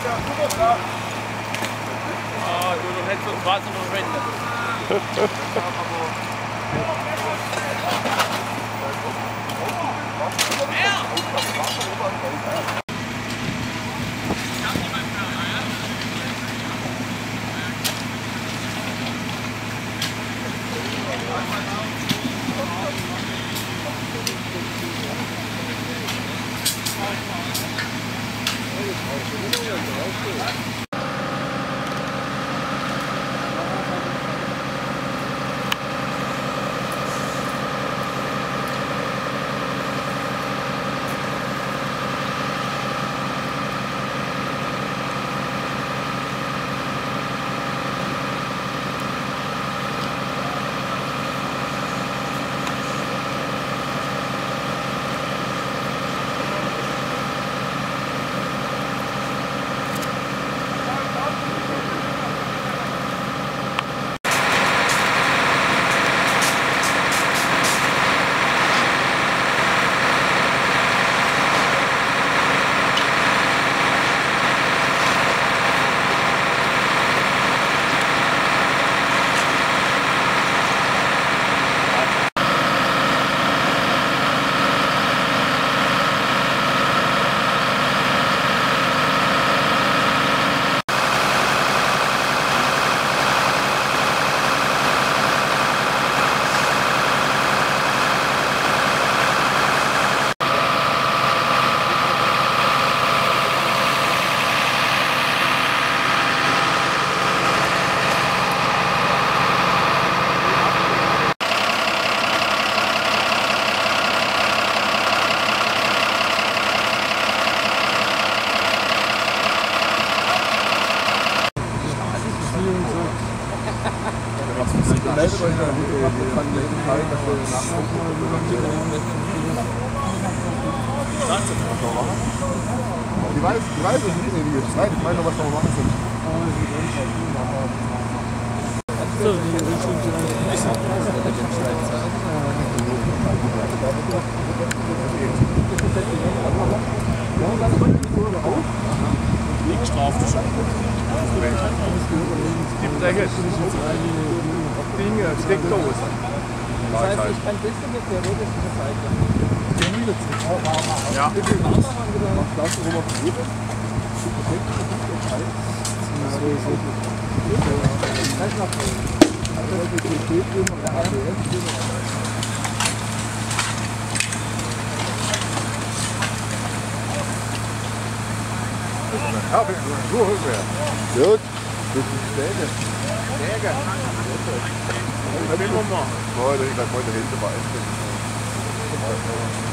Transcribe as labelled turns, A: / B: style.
A: Ah, du noch nicht so das Wasser verschwenden.
B: Meldet euch da gut, kann jeden Fall, dass wir nachgucken. Die weiß es nicht, wie jetzt. Nein, ich meine nur, was wir machen sind.
A: Nicht strafte schon.
B: Die Decke. Dinge, Steckdose.
C: Das heißt, ich kann das mit der theoretischen Seite.
B: Ja. Ja, so hoch wir. Gut. Das ist Stärke. Stärke. Heute hinter bei.